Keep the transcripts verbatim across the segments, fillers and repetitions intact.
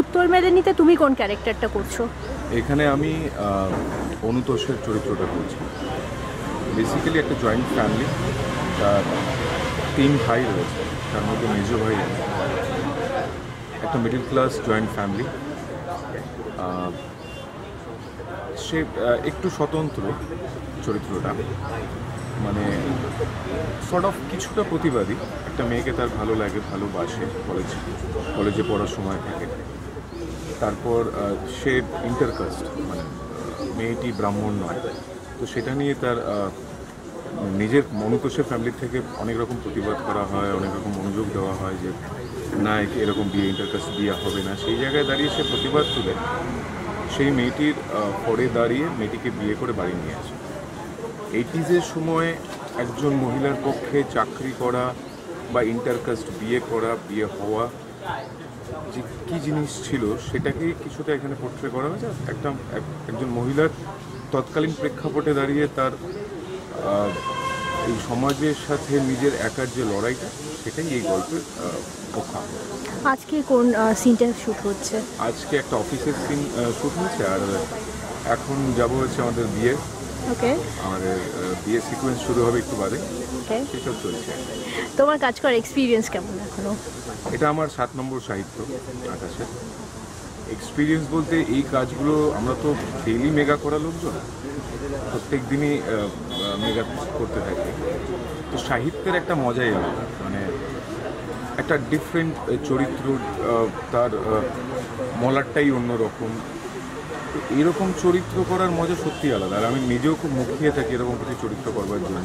উত্তর মেলেনিতে তুমি কোন ক্যারেক্টারটা করছো? এখানে আমি অনুতোষের চরিত্রটা করছি। বেসিক্যালি একটা জয়েন্ট ফ্যামিলি, তার তিন ভাই রয়েছে, তার মধ্যে মেজ ভাই আছে। একটা মিডল ক্লাস জয়েন্ট ফ্যামিলি। সে একটু স্বতন্ত্র চরিত্রটা, মানে সর্ট অফ কিছুটা প্রতিবাদী। একটা মেয়েকে তার ভালো লাগে, ভালোবাসে, কলেজ কলেজে পড়ার সময় থাকে। তারপর সে ইন্টারকাস্ট, মানে মেয়েটি ব্রাহ্মণ নয়, তো সেটা নিয়ে তার নিজের অনুতোষের ফ্যামিলি থেকে অনেক রকম প্রতিবাদ করা হয়, অনেক রকম মনোযোগ দেওয়া হয় যে না, এরকম বিয়ে, ইন্টারকাস্ট বিয়ে হবে না। সেই জায়গায় দাঁড়িয়ে সে প্রতিবাদ তুলে সেই মেয়েটির পরে দাঁড়িয়ে মেয়েটিকে বিয়ে করে বাড়ি নিয়ে আসে। এইটিজের সময় একজন মহিলার পক্ষে চাকরি করা বা ইন্টারকাস্ট বিয়ে করা, বিয়ে হওয়া যে কী জিনিস ছিল সেটাকেই কিছুটা এখানে পোর্ট্রে করা হয়েছে। একটা একজন মহিলার তৎকালীন প্রেক্ষাপটে দাঁড়িয়ে তার এই সমাজের সাথে নিজের একার যে লড়াইটা, সেটাই এই গল্পের মুখ্য। আজকে কোন সিনটা শ্যুট হচ্ছে? আজকে একটা অফিসের সিন শ্যুট হচ্ছে, আর এখন যাব হচ্ছে আমাদের বিয়ে। ওকে, আমাদের বিয়ে সিকোয়েন্স শুরু হবে একটু বাদে। ওকে, সেসব চলছে। তোমার কাজ করার এক্সপিরিয়েন্স কেমন এখনো? এটা আমার সাত নম্বর সাহিত্য আকাশে। এক্সপিরিয়েন্স বলতে এই কাজগুলো আমরা তো ডেইলি মেগা করা লোকজন, প্রত্যেক দিনই মেগা করতে থাকি। তো সাহিত্যের একটা মজাই আলাদা, মানে একটা ডিফারেন্ট চরিত্র, তার মলারটাই অন্যরকম। তো এরকম চরিত্র করার মজা সত্যি আলাদা, আর আমি নিজেও খুব মুখিয়ে থাকি এরকম কিছু চরিত্র করবার জন্য।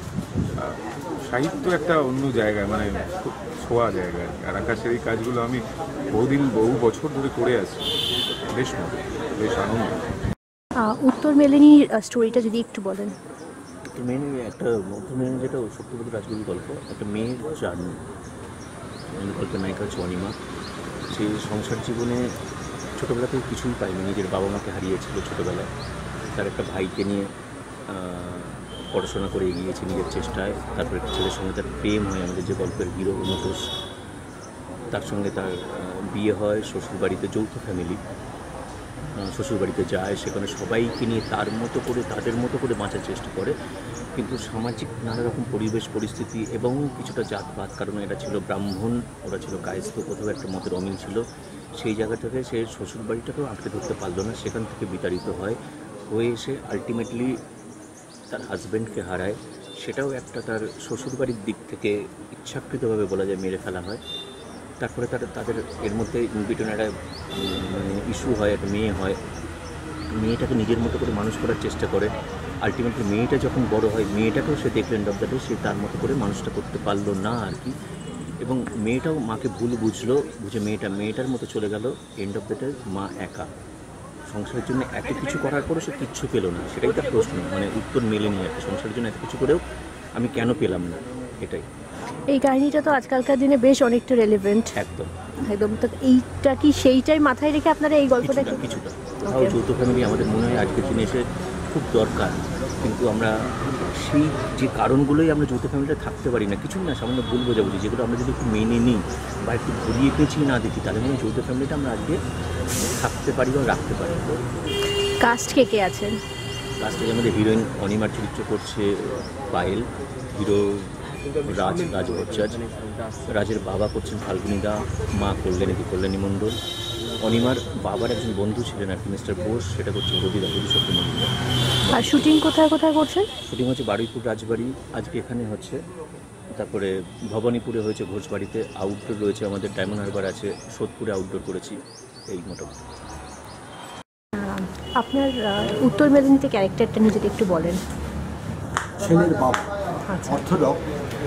সাহিত্য একটা অন্য জায়গায়, মানে খুব ছোঁয়া জায়গায়। আর আকাশের এই কাজগুলো আমি বহুদিন বহু বছর ধরে করে আছি। বেশ মজা, বেশ আনন্দ। উত্তর মেলেনির স্টোরিটা যদি একটু বলেন। উত্তর মেলেনি একটা উত্তর মেলেনি যেটা সত্যপতি রাজগুরুর গল্প, একটা মেয়ের জার্নি। গল্পের নায়িকা হচ্ছে অনিমা। সে সংসার জীবনে ছোটোবেলা থেকে কিছুই পায়নি, নিজের বাবা মাকে হারিয়েছিল ছোটোবেলায়। তার একটা ভাইকে নিয়ে পড়াশোনা করে এগিয়েছে নিজের চেষ্টায়। তারপর একটা ছেলের সঙ্গে তার প্রেম হয়, আমাদের যে গল্পের হিরো অনুতোষ। তার সঙ্গে তার বিয়ে হয় শ্বশুরবাড়িতে, যৌথ ফ্যামিলি। শ্বশুরবাড়িতে যায়, সেখানে সবাইকে নিয়ে তার মতো করে, তাদের মতো করে বাঁচার চেষ্টা করে। কিন্তু সামাজিক নানা রকম পরিবেশ পরিস্থিতি এবং কিছুটা জাতপাত, কারণ এরা ছিল ব্রাহ্মণ, ওরা ছিল কায়স্থ, কোথাও একটা মতের অমিল ছিল। সেই জায়গা থেকে সে শ্বশুরবাড়িটাকেও আঁকড়ে ধরতে পারলো না, সেখান থেকে বিতাড়িত হয়। হয়ে এসে আলটিমেটলি তার হাজব্যান্ডকে হারায়। সেটাও একটা তার শ্বশুরবাড়ির দিক থেকে ইচ্ছাকৃতভাবে বলা যায় মেরে ফেলা হয়। তারপরে তার তাদের এর মধ্যে বিটন একটা মানে ইস্যু হয়, একটা মেয়ে হয়। মেয়েটাকে নিজের মতো করে মানুষ করার চেষ্টা করে। আলটিমেটলি মেয়েটা যখন বড় হয়, মেয়েটাকেও সে দেখলো এন্ড অফ দ্য ডে সে তার মতো করে মানুষটা করতে পারলো না আর কি। এবং মেয়েটাও মাকে ভুল বুঝলো, বুঝে মেয়েটা মেয়েটার মতো চলে গেল। এন্ড অফ দ্য ডে মা একা, সংসারের জন্য এত কিছু করার পরও সে কিচ্ছু পেল না। সেটাই তার প্রশ্ন, মানে উত্তর মেলেনি আর কি। সংসারের জন্য এত কিছু করেও আমি কেন পেলাম না, এটাই। এই কাহিনীটা তো আজকালকার দিনে বেশ অনেকটা রেলেভেন্ট। একদম একদম। তো এইটা কি সেইটাই মাথায় রেখে আপনারা এই গল্পটা? কিছুটা তাও যৌথ ফ্যামিলি আমাদের মনে হয় আজকের দিনে এসে খুব দরকার, কিন্তু আমরা সেই যে কারণগুলোই আমরা যৌথ ফ্যামিলিতে থাকতে পারি না, কিছুই না, সামান্য ভুল বোঝাবুঝি, যেগুলো আমরা যদি একটু মেনে নিই বা একটু ঘুরিয়ে পেঁচিয়ে না দেখি, তাহলে মনে হয় যৌথ ফ্যামিলিটা আমরা আজকে থাকতে পারি বা রাখতে পারি। কাস্ট কে কে আছেন? কাস্টে আমাদের হিরোইন অনিমার চরিত্র করছে পায়েল, হিরো রাজ রাজ ভট্টাচার্য, রাজের বাবা করছেন ফাল্গুনিদা, মা কল্যাণী কল্যাণী মণ্ডল। অনিমার বাবার একজন বন্ধু ছিলেন আর কি, মিস্টার বোস, সেটা করছেন রবিদা রবিশক্তি মণ্ডল। আর শুটিং কোথায় কোথায় করছেন? শুটিং হচ্ছে বারুইপুর রাজবাড়ি, আজকে এখানে হচ্ছে। তারপরে ভবানীপুরে হয়েছে ঘোষবাড়িতে। আউটডোর রয়েছে আমাদের, ডায়মন্ড হারবার আছে, সোদপুরে আউটডোর করেছি। এই মোটামুটি। আপনার উত্তর মেলেনিতে ক্যারেক্টারটা নিয়ে যদি একটু বলেন। ছেলের বাবা অর্থোডক্স,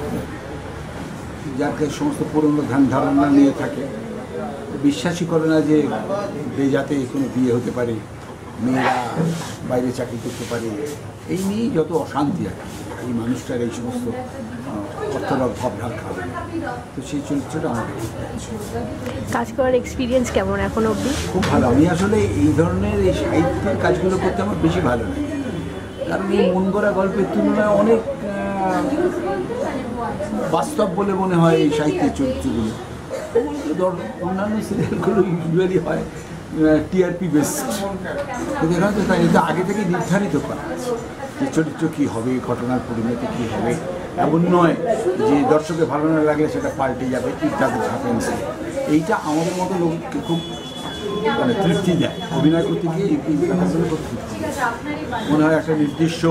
যাকে সমস্ত পুরনো ধ্যান ধারণা নিয়ে থাকে, বিশ্বাসই করে না যে বেজাতে কোনো বিয়ে হতে পারে, মেয়েরা বাইরে চাকরি করতে পারে। এই নিয়েই যত অশান্তি আছে এই মানুষটার, এই সমস্ত অর্থডক্স ভাবঢাল খাবে। তো সেই চরিত্রটা আমাকে কাজ করার এক্সপিরিয়েন্স কেমন এখন অবধি? খুব ভালো। আমি আসলে এই ধরনের এই সাহিত্যের কাজগুলো করতে আমার বেশি ভালো লাগে, কারণ এই মন গড়া গল্পের তুলনায় অনেক বাস্তব বলে মনে হয় এই সাহিত্যের চরিত্রগুলো। অন্যান্য সিরিয়ালগুলো ইউজুয়ালি হয় টিআরপি বেসড, কিন্তু এখানে তো তাই এটা আগে থেকে নির্ধারিত করা আছে যে চরিত্র কী হবে, ঘটনার পরিণতি কী হবে। এমন নয় যে দর্শকের ভালো না লাগলে সেটা পাল্টে যাবে, ইত্যাদি হ্যাপেন্স। এইটা আমাদের মতো লোককে খুব মানে তৃপ্তি দেয়, অভিনয় করতে গিয়ে এই ব্যাপারগুলো খুব তৃপ্তি দেয়। মনে হয় একটা নির্দিষ্ট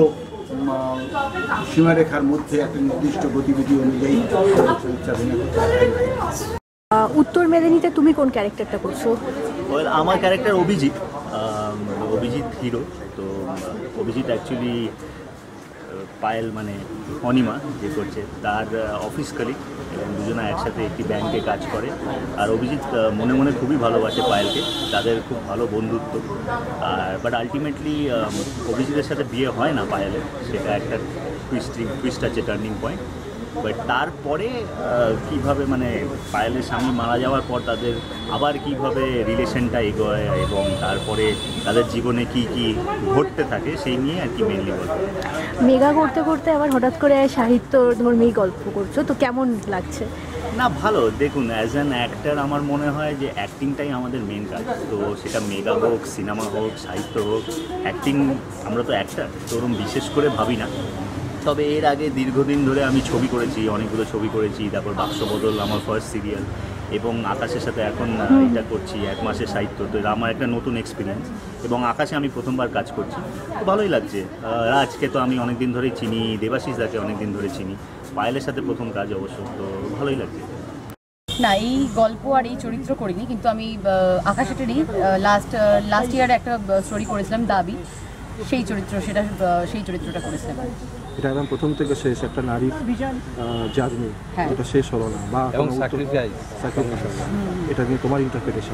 সীমারেখার মধ্যে একটা নির্দিষ্ট গতিবিধি অনুযায়ী অভিনয় করতে হয়। আহ, উত্তর মেদিনীতে তুমি কোন ক্যারেক্টারটা করছো? ওয়েল আমার character Abhijit, um, Abhijit hero. তো আহ, অভিজিৎ অ্যাকচুয়ালি পায়েল মানে অনিমা যে করছে তার অফিস কলিগ, এবং দুজনে একসাথে একটি ব্যাংকে কাজ করে। আর অভিজিৎ আহ, মনে মনে খুবই ভালোবাসে পায়েলকে, তাদের খুব ভালো বন্ধুত্ব। আর বাট আলটিমেটলি অভিজিতের সাথে বিয়ে হয় না পায়েলের, সেটা একটা টুইস্টিং টুইস্ট আছে, টার্নিং পয়েন্ট। বাট তারপরে কীভাবে মানে পায়েলের স্বামী মারা যাওয়ার পর তাদের আবার কিভাবে রিলেশনটা এগোয়, এবং তারপরে তাদের জীবনে কি কি ঘটতে থাকে সেই নিয়ে আর কি মেনলি বলবো। মেগা করতে করতে আবার হঠাৎ করে সাহিত্য ধর্মী গল্প করছো, তো কেমন লাগছে? না ভালো, দেখুন অ্যাজ অ্যান অ্যাক্টার আমার মনে হয় যে অ্যাক্টিংটাই আমাদের মেন কাজ। তো সেটা মেগা হোক, সিনেমা হোক, সাহিত্য হোক, অ্যাক্টিং, আমরা তো অ্যাক্টার, তো ওরকম বিশেষ করে ভাবি না। তবে এর আগে দীর্ঘদিন ধরে আমি ছবি করেছি, অনেকগুলো ছবি করেছি। তারপর বাক্সবদল আমার ফার্স্ট সিরিয়াল, এবং আকাশের সাথে এখন এটা করছি এক মাসের সাহিত্য। তো এটা আমার একটা নতুন এক্সপিরিয়েন্স, এবং আকাশে আমি প্রথমবার কাজ করছি, তো ভালোই লাগছে। রাজকে তো আমি অনেক দিন ধরেই চিনি, দেবাশিস দাকে অনেক দিন ধরে চিনি, পায়েলের সাথে প্রথম কাজ অবশ্য, তো ভালোই লাগছে। না, এই গল্প আর এই চরিত্র করিনি, কিন্তু আমি আকাশেটেরই লাস্ট লাস্ট ইয়ার একটা স্টোরি করেছিলাম দাবি, সেই চরিত্র সেটা সেই চরিত্রটা করেছিলাম। এটা একদম প্রথম থেকে শেষ একটা নারীর জার্নি, হ্যাঁ। এটা শেষ হলো না বা এবং স্যাক্রিফাইস স্যাক্রিফাইস, এটা নিয়ে তোমার ইন্টারপ্রিটেশন?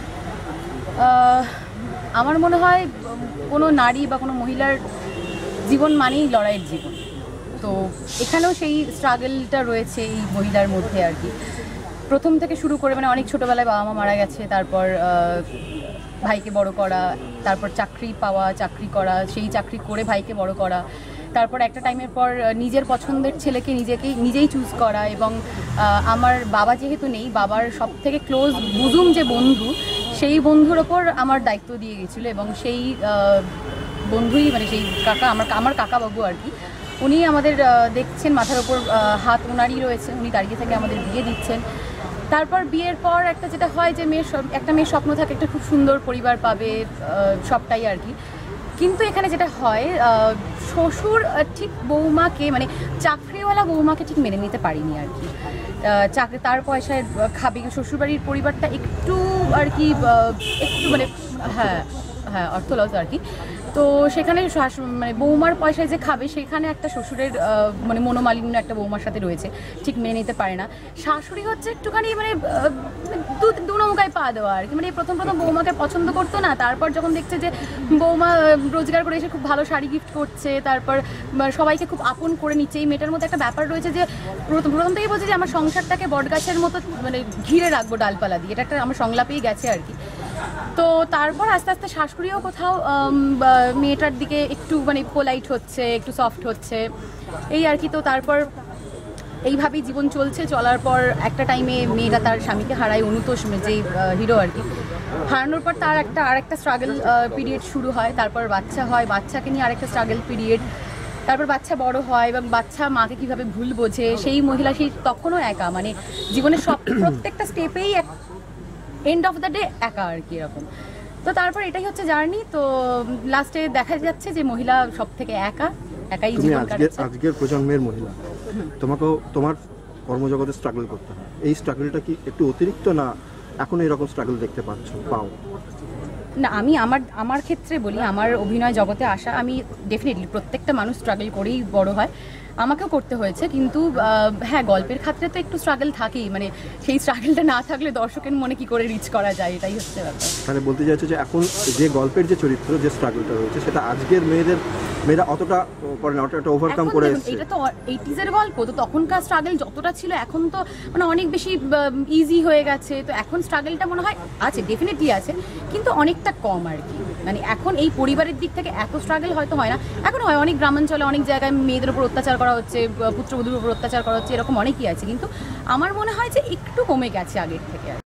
আমার মনে হয় কোনো নারী বা কোনো মহিলার জীবন মানেই লড়াইয়ের জীবন। তো এখানেও সেই স্ট্রাগলটা রয়েছে এই মহিলার মধ্যে আর কি। প্রথম থেকে শুরু করে মানে অনেক ছোটোবেলায় বাবা মা মারা গেছে, তারপর ভাইকে বড় করা, তারপর চাকরি পাওয়া, চাকরি করা, সেই চাকরি করে ভাইকে বড় করা, তারপর একটা টাইমের পর নিজের পছন্দের ছেলেকে নিজেকেই নিজেই চুজ করা। এবং আমার বাবা যেহেতু নেই, বাবার সব থেকে ক্লোজ বুজুম যে বন্ধু, সেই বন্ধুর ওপর আমার দায়িত্ব দিয়ে গেছিলো, এবং সেই বন্ধুই মানে সেই কাকা, আমার আমার কাকাবাবু আর কি, উনি আমাদের দেখছেন, মাথার ওপর হাত ওনারই রয়েছে, উনি দাঁড়িয়ে থেকে আমাদের বিয়ে দিচ্ছেন। তারপর বিয়ের পর একটা যেটা হয় যে মেয়ের একটা মেয়ের স্বপ্ন থাকে একটা খুব সুন্দর পরিবার পাবে, সবটাই আর কি। কিন্তু এখানে যেটা হয়, শ্বশুর ঠিক বৌমাকে মানে চাকরিওয়ালা বৌমাকে ঠিক মেনে নিতে পারিনি আর কি। চাকরি তার পয়সায় খাবে, শ্বশুরবাড়ির পরিবারটা একটু আর কি একটু মানে হ্যাঁ হ্যাঁ অর্থলস আর কি। তো সেখানে মানে বৌমার পয়সায় যে খাবে, সেখানে একটা শ্বশুরের মানে মনোমালিন্য একটা বৌমার সাথে রয়েছে, ঠিক মেনে নিতে পারে না। শাশুড়ি হচ্ছে একটুখানি মানে দু নৌকায় পা দেওয়া আর কি। মানে প্রথম প্রথম বৌমাকে পছন্দ করতো না, তারপর যখন দেখছে যে বৌমা রোজগার করে এসে খুব ভালো শাড়ি গিফট করছে, তারপর সবাইকে খুব আপন করে নিচ্ছে, এই মেয়েটার মধ্যে একটা ব্যাপার রয়েছে যে প্রথম প্রথম থেকেই বলছে যে আমার সংসারটাকে বটগাছের মতো মানে ঘিরে রাখবো ডালপালা দিয়ে, এটা একটা আমার সংলাপেই গেছে আর কি। তো তারপর আস্তে আস্তে শাশুড়িও কোথাও মেয়েটার দিকে একটু মানে পোলাইট হচ্ছে, একটু সফট হচ্ছে, এই আর কি। তো তারপর এইভাবেই জীবন চলছে। চলার পর একটা টাইমে মেয়েটা তার স্বামীকে হারায়, অনুতোষ যেই হিরো আর কি। হারানোর পর তার একটা আর একটা স্ট্রাগল পিরিয়ড শুরু হয়, তারপর বাচ্চা হয়, বাচ্চাকে নিয়ে আরেকটা স্ট্রাগল পিরিয়ড, তারপর বাচ্চা বড় হয়, এবং বাচ্চা মাকে কীভাবে ভুল বোঝে, সেই মহিলা সেই তখনও একা, মানে জীবনের সব প্রত্যেকটা স্টেপেই এক এন্ড অফ দ্য ডে একা আর কি এরকম। তো তারপর এটাই হচ্ছে জার্নি। তো লাস্টে দেখা যাচ্ছে যে মহিলা সব থেকে একা একাই জীবন কাটাচ্ছে। আজকের প্রজন্মের মহিলা, তোমাকেও তোমার কর্মজগতে স্ট্রাগল করতে হয়, এই স্ট্রাগলটা কি একটু অতিরিক্ত, না এখন এরকম স্ট্রাগল দেখতে পাচ্ছ পাও? না, আমি আমার আমার ক্ষেত্রে বলি, আমার অভিনয় জগতে আসা, আমি ডেফিনেটলি প্রত্যেকটা মানুষ স্ট্রাগল করেই বড় হয়, আমাকেও করতে হয়েছে। কিন্তু হ্যাঁ, গল্পের ক্ষেত্রে তো একটু স্ট্রাগল থাকেই, মানে সেই স্ট্রাগলটা না থাকলে দর্শকের মনে কি করে রিচ করা যায়, এটাই হচ্ছে ব্যাপার। তাহলে বলতে চাইছো যে এখন যে গল্পের যে চরিত্র, যে স্ট্রাগলটা রয়েছে, সেটা আজকের মেয়েদের মেয়েরা অতটা করে না, অতটা ওভারকাম করে এসেছে। এটা তো এইটিজের গল্প, তো তখনকার স্ট্রাগল যতটা ছিল এখন তো মানে অনেক বেশি ইজি হয়ে গেছে। তো এখন স্ট্রাগলটা মনে হয় আছে, ডেফিনেটলি আছে, কিন্তু অনেকটা কম আর কি। মানে এখন এই পরিবারের দিক থেকে এত স্ট্রাগল হয়তো হয় না, এখন হয় অনেক গ্রামাঞ্চলে অনেক জায়গায় মেয়েদের উপর অত্যাচার করা হচ্ছে, পুত্রবধূর উপর অত্যাচার করা হচ্ছে, এরকম অনেকই আছে, কিন্তু আমার মনে হয় যে একটু কমে গেছে আগের থেকে।